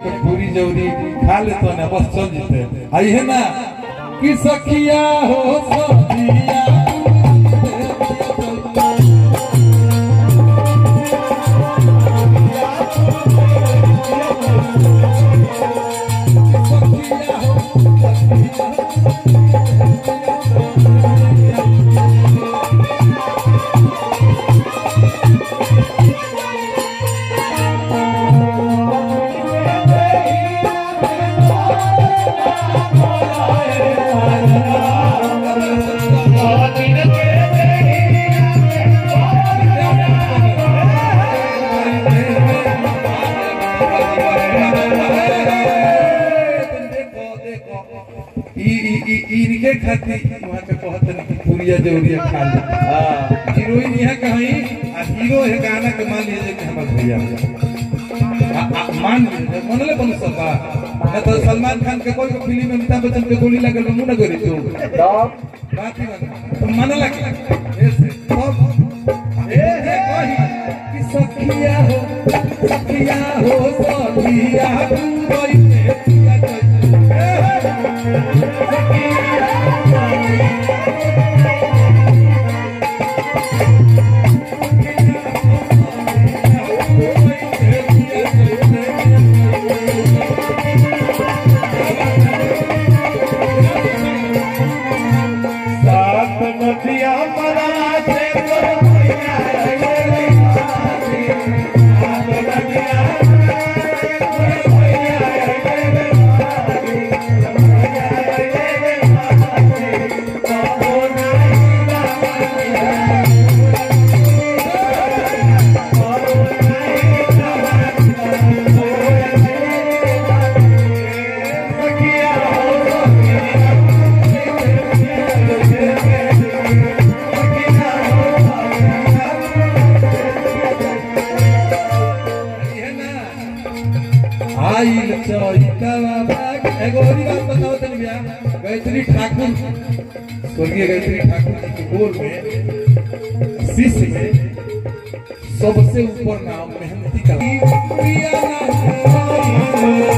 पूरी जौरी खा लेते ना बस चल जेते आई है ना कि सखिया हो सखिया इनके खाती वहाँ के कहते पूरिया जौरिया खा ले हीरोइन यहाँ कहीं हीरो है गाना के मान लीजिए कि हमारे भैया मान लीजिए मनले बन सकता न तो सलमान खान के कोई फिल्म में अमिताभ बच्चन के गोली लगल मुंह न करी तो बात ही बना तो मन लग ऐसे सब ए कही कि सखिया हो सखिया कोई गायत्री ठाकुर स्वर्गीय गायत्री ठाकुर जी के गोर में शिष्य में सबसे ऊपर नाम मेहनती का